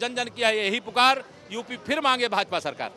जन जन की है यही पुकार, यूपी फिर मांगे भाजपा सरकार।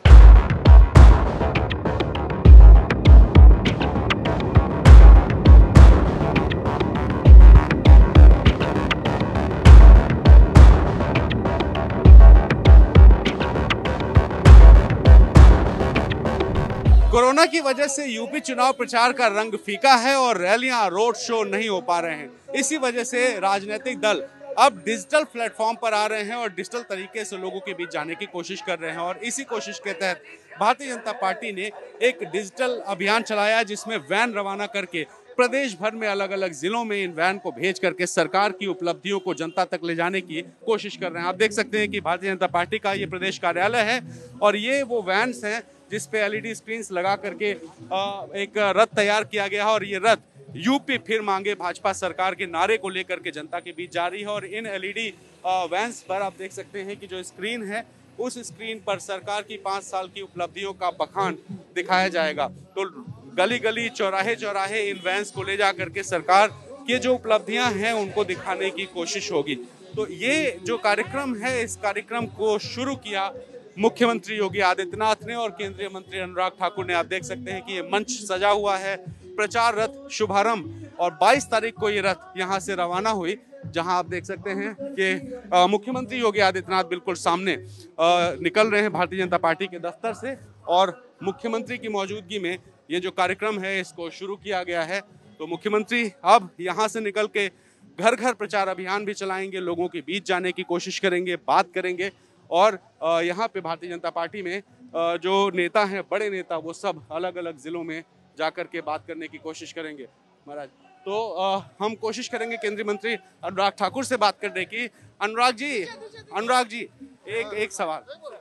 कोरोना की वजह से यूपी चुनाव प्रचार का रंग फीका है और रैलियां, रोड शो नहीं हो पा रहे हैं। इसी वजह से राजनीतिक दल अब डिजिटल प्लेटफॉर्म पर आ रहे हैं और डिजिटल तरीके से लोगों के बीच जाने की कोशिश कर रहे हैं। और इसी कोशिश के तहत भारतीय जनता पार्टी ने एक डिजिटल अभियान चलाया, जिसमें वैन रवाना करके प्रदेश भर में अलग अलग जिलों में इन वैन को भेज करके सरकार की उपलब्धियों को जनता तक ले जाने की कोशिश कर रहे हैं। आप देख सकते हैं कि भारतीय जनता पार्टी का ये प्रदेश कार्यालय है और ये वो वैन्स हैं जिस पे एलईडी स्क्रीन्स लगा करके एक रथ तैयार किया गया है। और ये रथ यूपी फिर मांगे भाजपा सरकार के नारे को लेकर के जनता के बीच जा रही है। और इन एलईडी वैन्स पर आप देख सकते हैं कि जो स्क्रीन है, उस स्क्रीन पर सरकार की 5 साल की उपलब्धियों का बखान दिखाया जाएगा। तो गली गली, चौराहे चौराहे इन वैन्स को ले जा करके सरकार की जो उपलब्धियां हैं उनको दिखाने की कोशिश होगी। तो ये जो कार्यक्रम है, इस कार्यक्रम को शुरू किया मुख्यमंत्री योगी आदित्यनाथ ने और केंद्रीय मंत्री अनुराग ठाकुर ने। आप देख सकते हैं कि ये मंच सजा हुआ है, प्रचार रथ शुभारंभ, और 22 तारीख को ये रथ यहाँ से रवाना हुई, जहां आप देख सकते हैं कि मुख्यमंत्री योगी आदित्यनाथ बिल्कुल सामने निकल रहे हैं भारतीय जनता पार्टी के दफ्तर से। और मुख्यमंत्री की मौजूदगी में ये जो कार्यक्रम है इसको शुरू किया गया है। तो मुख्यमंत्री अब यहाँ से निकल के घर घर प्रचार अभियान भी चलाएंगे, लोगों के बीच जाने की कोशिश करेंगे, बात करेंगे। और यहाँ पे भारतीय जनता पार्टी में जो नेता हैं, बड़े नेता, वो सब अलग अलग जिलों में जाकर के बात करने की कोशिश करेंगे। महाराज, तो हम कोशिश करेंगे केंद्रीय मंत्री अनुराग ठाकुर से बात करने की। अनुराग जी, एक सवाल।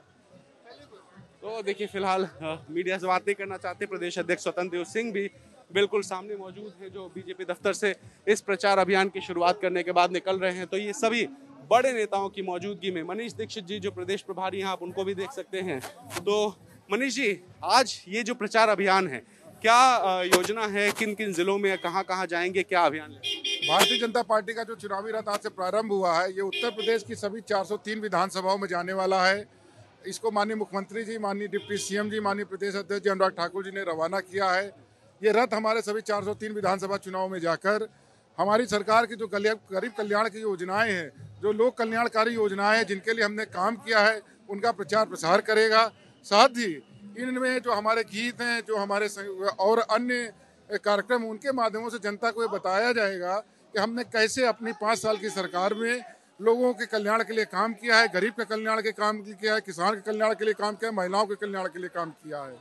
तो देखिए, फिलहाल मीडिया से बात नहीं करना चाहते। प्रदेश अध्यक्ष स्वतंत्र देव सिंह भी बिल्कुल सामने मौजूद हैं, जो बीजेपी दफ्तर से इस प्रचार अभियान की शुरुआत करने के बाद निकल रहे हैं। तो ये सभी बड़े नेताओं की मौजूदगी में मनीष दीक्षित जी, जो प्रदेश प्रभारी हैं, आप उनको भी देख सकते हैं। तो मनीष जी, आज ये जो प्रचार अभियान है, क्या योजना है, किन किन जिलों में कहां कहां जाएंगे, क्या अभियान है? भारतीय जनता पार्टी का जो चुनावी रथ आज से प्रारंभ हुआ है, ये उत्तर प्रदेश की सभी 403 विधानसभाओं में जाने वाला है। इसको माननीय मुख्यमंत्री जी, माननीय डिप्टी सीएम जी, माननीय प्रदेश अध्यक्ष जी अनुराग ठाकुर जी ने रवाना किया है। ये रथ हमारे सभी 403 विधानसभा चुनाव में जाकर हमारी सरकार की जो गरीब कल्याण की योजनाएं हैं, जो लोक कल्याणकारी योजनाएं हैं, जिनके लिए हमने काम किया है, उनका प्रचार प्रसार करेगा। साथ ही इनमें जो हमारे गीत हैं, जो हमारे और अन्य कार्यक्रम, उनके माध्यमों से जनता को ये बताया जाएगा कि हमने कैसे अपनी 5 साल की सरकार में लोगों के कल्याण के लिए काम किया है, गरीब के कल्याण के काम किया है, किसान के कल्याण के लिए काम किया है, महिलाओं के कल्याण के लिए काम किया है।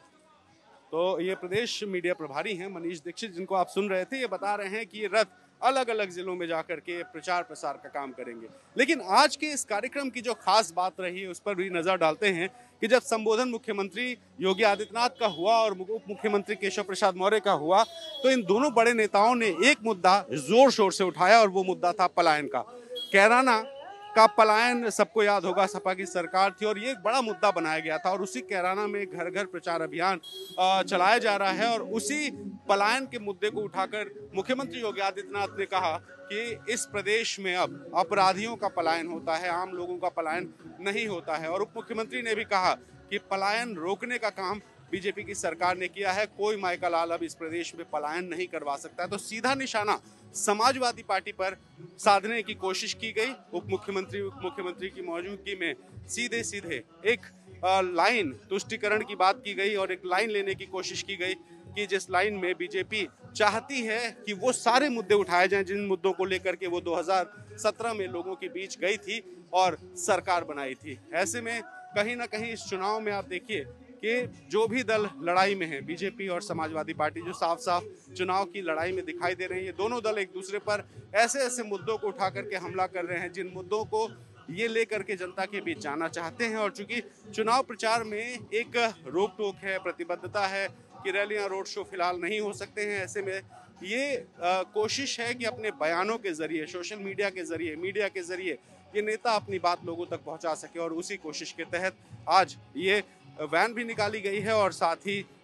तो ये प्रदेश मीडिया प्रभारी हैं मनीष दीक्षित, जिनको आप सुन रहे थे। ये बता रहे हैं कि ये रथ अलग अलग जिलों में जाकर के प्रचार प्रसार का काम करेंगे। लेकिन आज के इस कार्यक्रम की जो खास बात रही है, उस पर भी नजर डालते हैं कि जब संबोधन मुख्यमंत्री योगी आदित्यनाथ का हुआ और उप मुख्यमंत्री केशव प्रसाद मौर्य का हुआ, तो इन दोनों बड़े नेताओं ने एक मुद्दा जोर शोर से उठाया, और वो मुद्दा था पलायन का। कैराना का पलायन सबको याद होगा, सपा की सरकार थी और ये एक बड़ा मुद्दा बनाया गया था। और उसी कैराना में घर घर प्रचार अभियान चलाया जा रहा है। और उसी पलायन के मुद्दे को उठाकर मुख्यमंत्री योगी आदित्यनाथ ने कहा कि इस प्रदेश में अब अपराधियों का पलायन होता है, आम लोगों का पलायन नहीं होता है। और उप मुख्यमंत्री ने भी कहा कि पलायन रोकने का काम बीजेपी की सरकार ने किया है, कोई मायका लाल अब इस प्रदेश में पलायन नहीं करवा सकता है। तो सीधा निशाना समाजवादी पार्टी पर साधने की कोशिश की गई। उप मुख्यमंत्री की मौजूदगी में सीधे सीधे एक लाइन तुष्टिकरण की बात की गई और एक लाइन लेने की कोशिश की गई कि जिस लाइन में बीजेपी चाहती है कि वो सारे मुद्दे उठाए जाएं जिन मुद्दों को लेकर के वो 2017 में लोगों के बीच गई थी और सरकार बनाई थी। ऐसे में कहीं ना कहीं इस चुनाव में आप देखिए कि जो भी दल लड़ाई में है, बीजेपी और समाजवादी पार्टी, जो साफ साफ चुनाव की लड़ाई में दिखाई दे रहे हैं, ये दोनों दल एक दूसरे पर ऐसे ऐसे मुद्दों को उठा करके हमला कर रहे हैं जिन मुद्दों को ये लेकर के जनता के बीच जाना चाहते हैं। और चूंकि चुनाव प्रचार में एक रोक टोक है, प्रतिबद्धता है कि रैलियां, रोड शो फिलहाल नहीं हो सकते हैं, ऐसे में ये कोशिश है कि अपने बयानों के जरिए, सोशल मीडिया के जरिए, मीडिया के जरिए ये नेता अपनी बात लोगों तक पहुंचा सके। और उसी कोशिश के तहत आज ये वैन भी निकाली गई है और साथ ही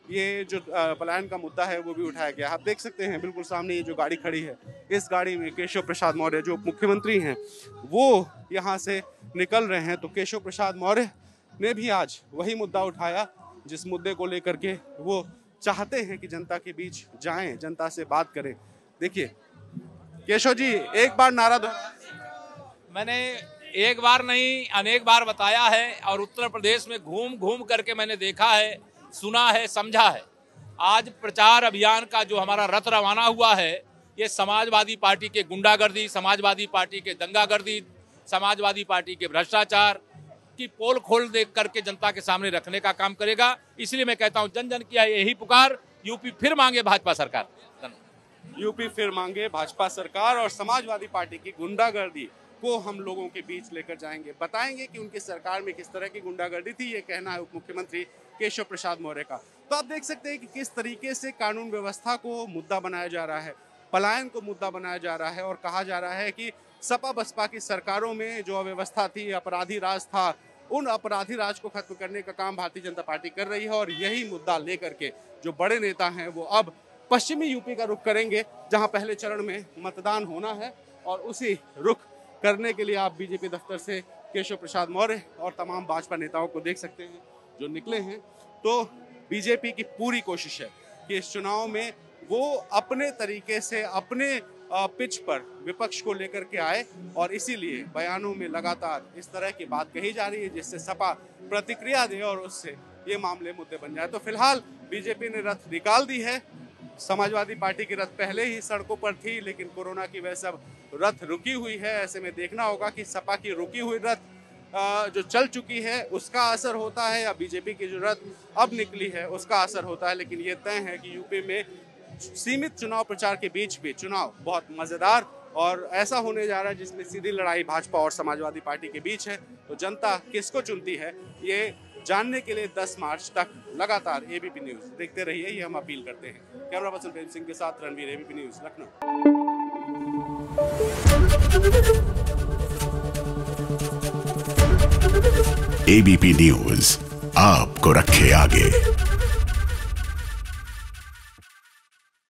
ये जो पलायन का मुद्दा है वो भी उठाया गया। आप देख सकते हैं बिल्कुल सामने ये जो गाड़ी खड़ी है, इस गाड़ी में केशव प्रसाद मौर्य जो उप मुख्यमंत्री हैं वो यहाँ से निकल रहे हैं। तो केशव प्रसाद मौर्य ने भी आज वही मुद्दा उठाया जिस मुद्दे को लेकर के वो चाहते हैं कि जनता के बीच जाएं, जनता से बात करें। देखिए केशव जी, एक बार नारा दो। मैंने एक बार नहीं अनेक बार बताया है और उत्तर प्रदेश में घूम घूम करके मैंने देखा है, सुना है, समझा है। आज प्रचार अभियान का जो हमारा रथ रवाना हुआ है, ये समाजवादी पार्टी के गुंडागर्दी, समाजवादी पार्टी के दंगागर्दी, समाजवादी पार्टी के भ्रष्टाचार की पोल खोल दे करके जनता के सामने रखने का काम करेगा। इसलिए मैं कहता हूं जन जन की यही पुकार, यूपी फिर मांगे भाजपा सरकार। यूपी फिर मांगे भाजपा सरकार और समाजवादी पार्टी की गुंडागर्दी को हम लोगों के बीच लेकर जाएंगे, बताएंगे कि उनकी सरकार में किस तरह की गुंडागर्दी थी। ये कहना है उप मुख्यमंत्री केशव प्रसाद मौर्य का। तो आप देख सकते हैं कि किस तरीके से कानून व्यवस्था को मुद्दा बनाया जा रहा है, पलायन को मुद्दा बनाया जा रहा है और कहा जा रहा है कि सपा बसपा की सरकारों में जो अव्यवस्था थी, अपराधी राज था, उन अपराधी राज को खत्म करने का काम भारतीय जनता पार्टी कर रही है। और यही मुद्दा लेकर के जो बड़े नेता हैं वो अब पश्चिमी यूपी का रुख करेंगे, जहां पहले चरण में मतदान होना है। और उसी रुख करने के लिए आप बीजेपी दफ्तर से केशव प्रसाद मौर्य और तमाम भाजपा नेताओं को देख सकते हैं जो निकले हैं। तो बीजेपी की पूरी कोशिश है कि इस चुनाव में वो अपने तरीके से अपने पिच पर विपक्ष को लेकर के आए और इसीलिए बयानों में लगातार इस तरह की बात कही जा रही है जिससे सपा प्रतिक्रिया दे और उससे ये मामले मुद्दे बन जाए। तो फिलहाल बीजेपी ने रथ निकाल दी है। समाजवादी पार्टी की रथ पहले ही सड़कों पर थी, लेकिन कोरोना की वजह से अब रथ रुकी हुई है। ऐसे में देखना होगा कि सपा की रुकी हुई रथ जो चल चुकी है उसका असर होता है या बीजेपी की जो रथ अब निकली है उसका असर होता है। लेकिन ये तय है कि यूपी में सीमित चुनाव प्रचार के बीच भी चुनाव बहुत मजेदार और ऐसा होने जा रहा है जिसमें सीधी लड़ाई भाजपा और समाजवादी पार्टी के बीच है। तो जनता किसको चुनती है ये जानने के लिए 10 मार्च तक लगातार एबीपी न्यूज देखते रहिए, ये हम अपील करते हैं। कैमरा पर्सन प्रेम सिंह के साथ Ranveer, ABP news Lucknow. ABP news आपको रखे आगे।